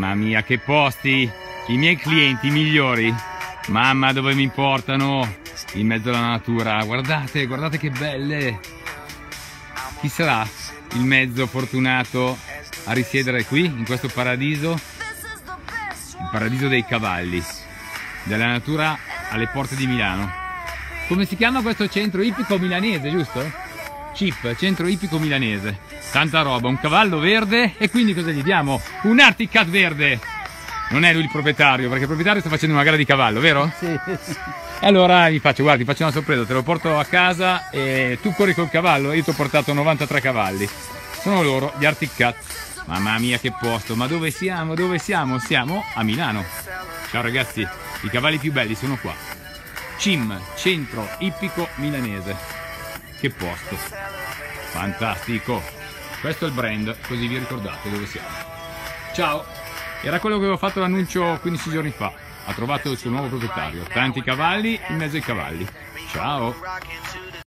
Mamma mia, che posti! I miei clienti migliori. Mamma, dove mi portano? In mezzo alla natura. Guardate, guardate che belle! Chi sarà il mezzo fortunato a risiedere qui, in questo paradiso? Il paradiso dei cavalli, della natura alle porte di Milano. Come si chiama questo centro ippico milanese, giusto? CIP, centro ippico milanese. Tanta roba, un cavallo verde e quindi cosa gli diamo? Un Arctic Cat verde! Non è lui il proprietario, perché il proprietario sta facendo una gara di cavallo, vero? Sì. Allora gli faccio, guarda, ti faccio una sorpresa, te lo porto a casa e tu corri col cavallo e io ti ho portato 93 cavalli. Sono loro, gli Arctic Cat. Mamma mia che posto, ma dove siamo? Dove siamo? Siamo a Milano. Ciao ragazzi, i cavalli più belli sono qua. CIM, centro ippico milanese. Che posto. Fantastico. Questo è il brand, così vi ricordate dove siamo. Ciao. Era quello che avevo fatto l'annuncio 15 giorni fa. Ha trovato il suo nuovo proprietario. Tanti cavalli in mezzo ai cavalli. Ciao.